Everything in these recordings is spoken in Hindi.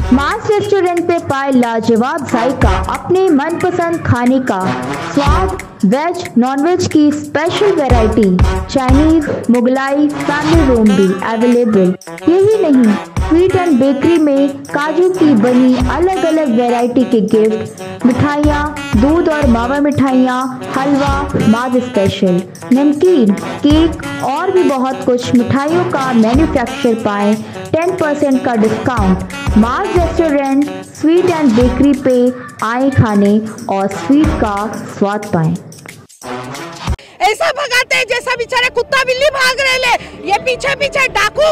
मास रेस्टोरेंट पे पाए लाजवाब जायका, अपने मनपसंद खाने का स्वाद, वेज नॉनवेज की special variety, Chinese, Mughlai, family room भी अवेलेबल। यही नहीं, स्वीट एंड बेकरी में काजू की बनी अलग अलग वैरायटी के गिफ्ट, मिठाइयाँ, दूध और मावा मिठाइयाँ, हलवा, माद स्पेशल, नमकीन, केक और भी बहुत कुछ मिठाइयों का मैन्युफैक्चर पाएं 10% का डिस्काउंट। मास रेस्टोरेंट स्वीट एंड बेकरी पे आए खाने और स्वीट का स्वाद पाएं। ऐसा भगाते हैं जैसा बेचारे कुत्ता बिल्ली भाग रहे ले, ये पीछे पीछे डाकू।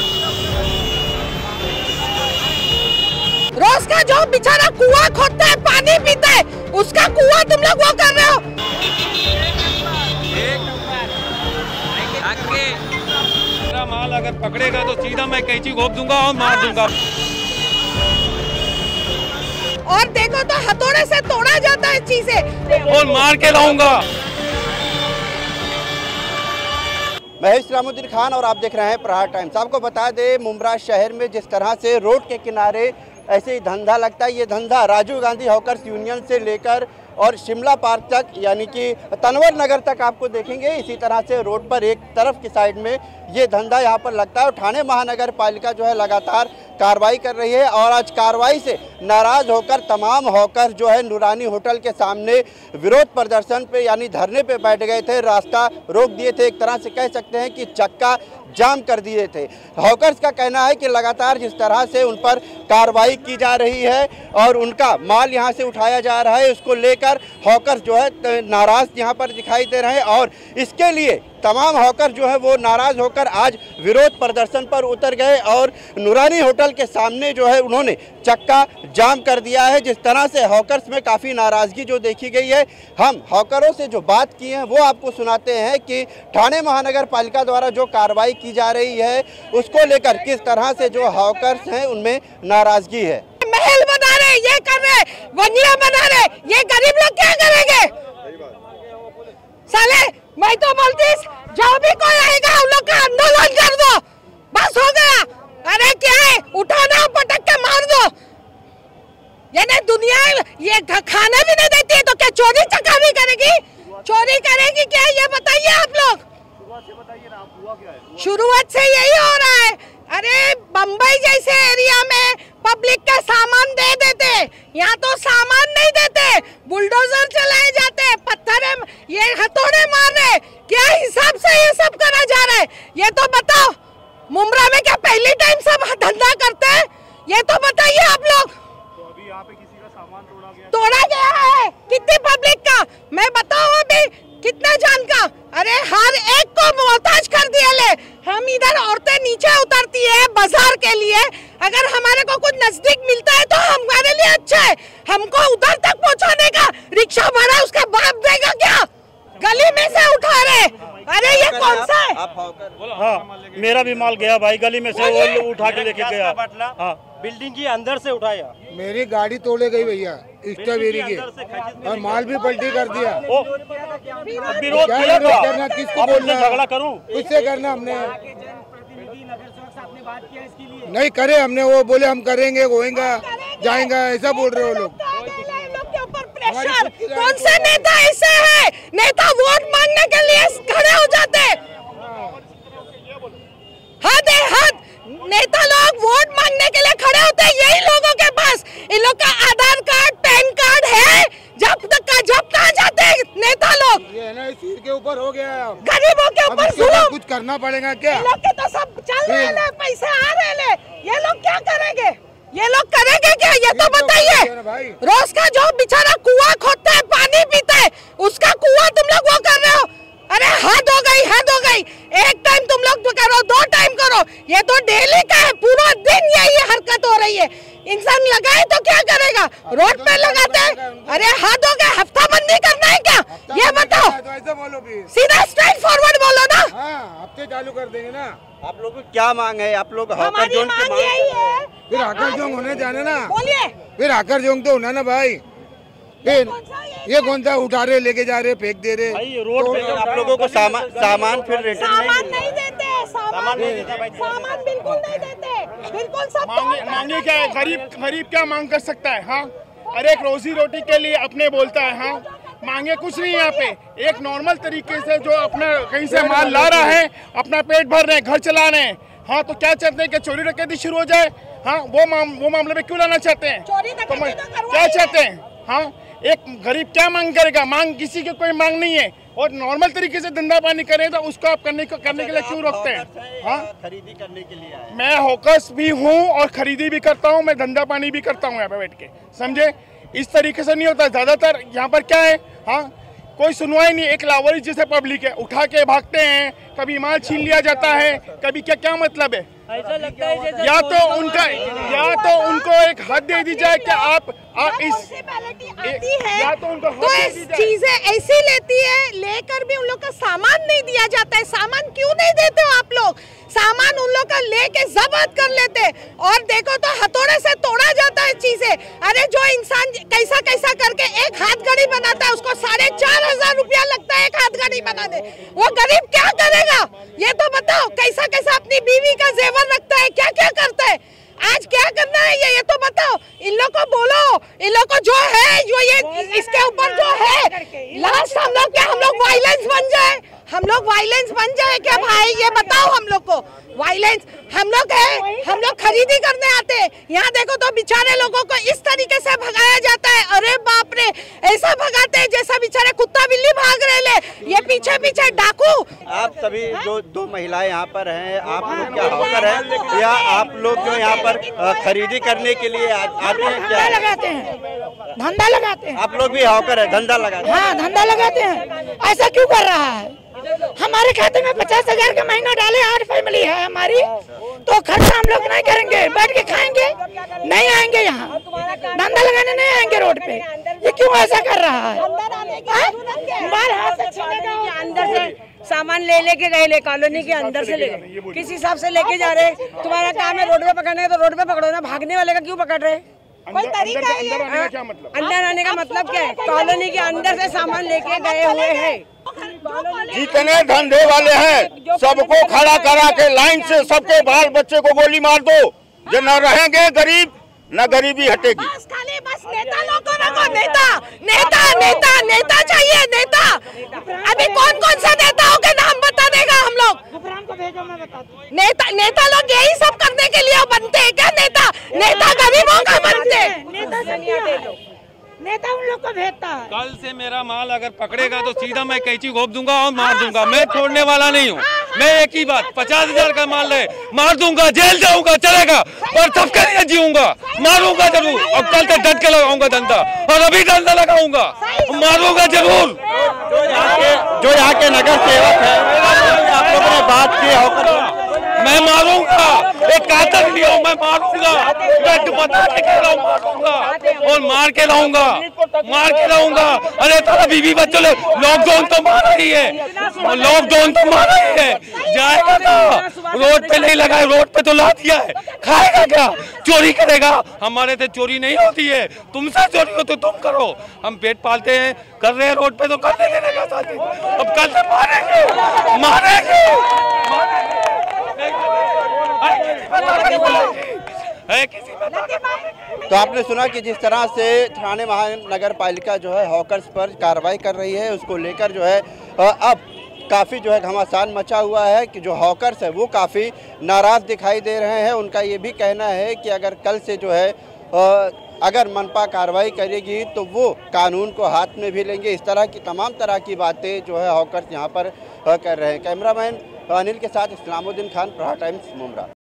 रोज का जो बेचारा कुआं खोदता है, पानी पीता है, उसका कुआं तुम लोग वो कर रहे हो। माल अगर पकड़ेगा तो सीधा मैं कैंची घोप दूंगा और मार दूंगा। और देखो तो हथौड़े से तोड़ा जाता है चीजें और मार के लाऊंगा। मैं इस्लामुद्दीन खान और आप देख रहे हैं प्रहार टाइम्स। आपको बता दें, मुंब्रा शहर में जिस तरह से रोड के किनारे ऐसे ही धंधा लगता है, ये धंधा राजीव गांधी हॉकर्स यूनियन से लेकर और शिमला पार्क तक यानी कि तनवर नगर तक आपको देखेंगे। इसी तरह से रोड पर एक तरफ की साइड में ये धंधा यहाँ पर लगता है। और ठाणे महानगर पालिका जो है लगातार कार्रवाई कर रही है और आज कार्रवाई से नाराज होकर तमाम हॉकर जो है नूरानी होटल के सामने विरोध प्रदर्शन पे यानी धरने पे बैठ गए थे, रास्ता रोक दिए थे। एक तरह से कह सकते हैं कि चक्का जाम कर दिए थे। हॉकर्स का कहना है कि लगातार जिस तरह से उन पर कार्रवाई की जा रही है और उनका माल यहाँ से उठाया जा रहा है, उसको लेकर हॉकर्स जो है नाराज यहाँ पर दिखाई दे रहे हैं। और इसके लिए तमाम हॉकर जो है वो नाराज होकर आज विरोध प्रदर्शन पर उतर गए और नूरानी होटल के सामने जो है उन्होंने चक्का जाम कर दिया है। जिस तरह से हॉकर्स में काफ़ी नाराज़गी जो देखी गई है, हम हॉकरों से जो बात की है वो आपको सुनाते हैं कि ठाणे महानगर पालिका द्वारा जो कार्रवाई की जा रही है उसको लेकर किस तरह से जो हॉकर्स हैं उनमें नाराज़गी है। महल बना रहे, ये कर रहे, बंगला बना रहे, ये गरीब लोग क्या करेंगे? साले मैं तो बोलती जो भी कोई आएगा उन लोग का आंदोलन कर दो, बस हो गया। अरे क्या है, उठाना पटक के मार दो। ये नहीं दुनिया ये खाना भी नहीं देती है तो क्या चोरी चकारी करेगी? चोरी करेगी क्या, ये बताइए आप लोग। शुरुआत से यही हो रहा है। अरे बम्बई जैसे एरिया में पब्लिक का सामान दे देते, यहाँ तो सामान नहीं देते, बुलडोजर चलाए जाते, पत्थर ये हथौड़े मार रहे। क्या हिसाब से ये सब करा जा रहा है, ये तो बताओ। मुंब्रा में क्या पहली टाइम सब धंधा करते हैं, ये तो बताइए आप लोग। तो अभी यहाँ पे किसी का सामान तोड़ा गया है, कितनी पब्लिक का मैं बताऊं अभी कितना जान का। अरे हर एक को मोहताज कर दिया ले। हम इधर औरतें नीचे उतरती है बाजार के लिए, अगर हमारे को कुछ नजदीक मिलता है तो हमारे लिए अच्छा है। हमको उधर तक पहुंचाने का रिक्शा भाड़ा उसका बाप देगा क्या? गली में से उठा रहे। अरे ये कौन सा है? हाँ, मेरा भी माल गया भाई, गली में से वो उठा के लेके गया। हाँ, बिल्डिंग की अंदर से उठाया। मेरी गाड़ी तोड़े गई भैया स्ट्रॉबेरी की और माल भी पलटी कर दिया। विरोध करना किसको बोलना, झगड़ा करूं किससे करना? हमने नहीं करे, हमने वो बोले हम करेंगे, होएगा जाएगा, ऐसा बोल रहे हो लोग। कौन से नेता ऐसे है? नेता वोट मांगने के लिए खड़े हो जाते। हद है हद, नेता लोग वोट मांगने के लिए खड़े होते हैं यही लोगों के पास। इन लोग का आधार कार्ड पैन कार्ड है, जब कहाँ जाते हैं नेता लोग? ये ना सिर के ऊपर हो गया, गरीबों के ऊपर जुल्म। कुछ करना पड़ेगा क्या? लोग के तो सब चल रहे ले, पैसे आ रहे ले, ये लोग क्या करेंगे? ये लोग करेंगे क्या, ये तो बताइए। रोज का जो बेचारा कुआं खोदता है, पानी पीता है, उसका कुआं तुम लोग वो कर रहे हो। अरे हद हो गई, हद हो गई। एक टाइम तुम लोग करो, 2 टाइम करो, ये तो डेली का है, पूरा दिन यही हरकत हो रही है। इंसान लगाए तो क्या करेगा, रोड पे लगाते हैं। अरे हद हो गया, हफ्ता बंदी करना है क्या, ये बताओ। सीधा स्ट्रेट फॉरवर्ड बोलो ना। हफ्ते चालू कर देंगे ना। आप लोगों को क्या मांग है? आप लोग हॉकर जोन की मांग है। फिर आकर जोंग होने जाने ना, बोलिए। फिर आकर जोंग तो होना ना भाई। ये कौन सा उठा रहे, लेके जा रहे, फेंक दे रहे भाई। रोड पे आप लोगों को सामान फिर रिटर्न सामान नहीं देते, सामान बिल्कुल नहीं देते। बिल्कुल सब मांगे क्या है? गरीब क्या मांग कर सकता है? हाँ, अरे एक रोजी रोटी के लिए अपने बोलता है। हाँ, मांगे कुछ नहीं यहाँ पे। एक नॉर्मल तरीके से जो अपना कहीं से माल ला रहा है, अपना पेट भर रहे हैं, घर चला रहे हैं। हाँ, तो क्या चाहते हैं कि चोरी डकैती शुरू हो जाए? हाँ, वो मामले में क्यों लाना चाहते हैं? तो क्या चाहते हैं? हाँ, एक गरीब क्या मांग करेगा? मांग किसी की कोई मांग नहीं है। और नॉर्मल तरीके से धंधा पानी करें तो उसको आप करने के लिए क्यों रोकते हैं? हाँ, खरीदी करने के लिए आए। मैं हॉकर्स भी हूँ और खरीदी भी करता हूँ, मैं धंधा पानी भी करता हूँ यहाँ पे बैठ के, समझे? इस तरीके से नहीं होता। ज्यादातर यहाँ पर क्या है, हाँ, कोई सुनवाई नहीं। एक लावारिस जैसे पब्लिक है, उठा के भागते हैं, कभी माल छीन लिया जाता है, कभी क्या मतलब है? ऐसा लगता है जैसे या तो उनको एक हद दे दी जाए कि आप इस आती है या तो उनको तो चीजें ऐसी लेती है, लेकर भी उन लोग का सामान नहीं दिया जाता है। सामान क्यों नहीं देते हो आप लोग? सामान उन लोग का लेके जब्त कर लेते, और देखो तो हथौड़े से तोड़ा जाता है चीजें। अरे जो इंसान कैसा कैसा करके एक हाथ घड़ी बनाता है, उसको 4,500 रुपया लगता है एक हाथ घड़ी बना दे। वो गरीब क्या करेगा ये तो बताओ? कैसा कैसा अपनी बीवी का जेवर रखता है, क्या क्या करता है? आज क्या करना है ये तो बताओ। इन लोग को बोलो, इन लोग को जो है जो ये इसके ऊपर जो है लास्ट हम लोग वायलेंस बन जाए, हम लोग वायलेंस बन जाए क्या भाई? ये बताओ हम लोग को वायलेंस। हम लोग खरीदी करने आते हैं, यहाँ देखो तो बेचारे लोगों को इस तरीके से भगाया जाता है। अरे बाप रे, ऐसा भगाते हैं जैसा बेचारे कुत्ता बिल्ली भाग रहे ले, ये पीछे पीछे डाकू। आप सभी जो दो महिलाएं यहाँ पर हैं, आप लोग क्या हॉकर हैं या आप लोग जो यहाँ पर खरीदी करने के लिए आते हैं? क्या लगाते हैं? धंधा लगाते हैं। आप लोग भी हॉकर है, धंधा लगाते हैं? हाँ, धंधा लगाते हैं। ऐसा क्यों कर रहा है? हमारे खाते में 50,000 का महीना डाले, 8 फैमिली है हमारी, तो खर्चा हम लोग नहीं करेंगे, बैठ के खाएंगे, नहीं आएंगे यहाँ धंधा लगाने, नहीं आएंगे रोड पे। ये क्यों ऐसा कर रहा है? अंदर से सामान ले गए कॉलोनी के अंदर से ले गए, किस हिसाब से लेके जा रहे? तुम्हारा काम है रोड पे पकड़ना है तो रोड पे पकड़ो ना, भागने वाले का क्यों पकड़ रहे? कोई तरीका है? अंदर आने का मतलब क्या है? कॉलोनी के अंदर से सामान लेके गए हुए हैं। जितने धंधे वाले हैं सबको खड़ा करा के लाइन से सबके बाल बच्चे को गोली मार दो, जो न रहेंगे गरीब न गरीबी हटेगी। बस नेता लोगों को नेता चाहिए, नेता। अभी कौन से नेताओं के नाम बता देगा हम लोग? नेता लोग यही सब करने के लिए बनते हैं क्या? नेता गरीबों का बनते हैं। नेता उन लोग को भेजता है। कल से मेरा माल अगर पकड़ेगा तो सीधा मैं कैंची घोप दूंगा और मार दूंगा। मैं छोड़ने वाला नहीं हूँ। मैं एक ही बात, 50,000 का माल है, मार दूंगा, जेल जाऊंगा, चलेगा, पर सबके लिए जीऊंगा, मारूंगा जरूर। और कल से डट के लगाऊंगा धंधा, और अभी धंधा लगाऊंगा, मारूंगा जरूर। जो यहाँ के नगर सेवक है, आप लोगों ने बात की होकर, मैं मारूंगा, एक कातल लिया मैं मारूंगा, मैं बता के कह रहा हूँ, मारूंगा और मार के लाऊंगा। अरे तारा बीवी बच्चों ने लॉकडाउन तो मारा ही है, लॉकडाउन तो मारा ही है, जाएगा ना रोड पे? नहीं लगा, रोड पे तो ला दिया है, खाएगा क्या? चोरी करेगा? हमारे से चोरी नहीं होती है, तुमसे चोरी हो तो तुम करो। हम पेट पालते हैं, कर रहे हैं रोड पे तो करने देने का साथ। अब कल से मारेंगे। तो आपने सुना कि जिस तरह से ठाणे महानगर पालिका जो है हॉकर्स पर कार्रवाई कर रही है, उसको लेकर जो है अब काफ़ी जो है घमासान मचा हुआ है कि जो हॉकर्स है वो काफ़ी नाराज़ दिखाई दे रहे हैं। उनका ये भी कहना है कि अगर कल से जो है अगर मनपा कार्रवाई करेगी तो वो कानून को हाथ में भी लेंगे। इस तरह की तमाम तरह की बातें जो है हॉकर्स यहाँ पर कर रहे हैं। कैमरामैन अनिल के साथ इस्लामुद्दीन खान, प्रहार टाइम्स, मुमरा।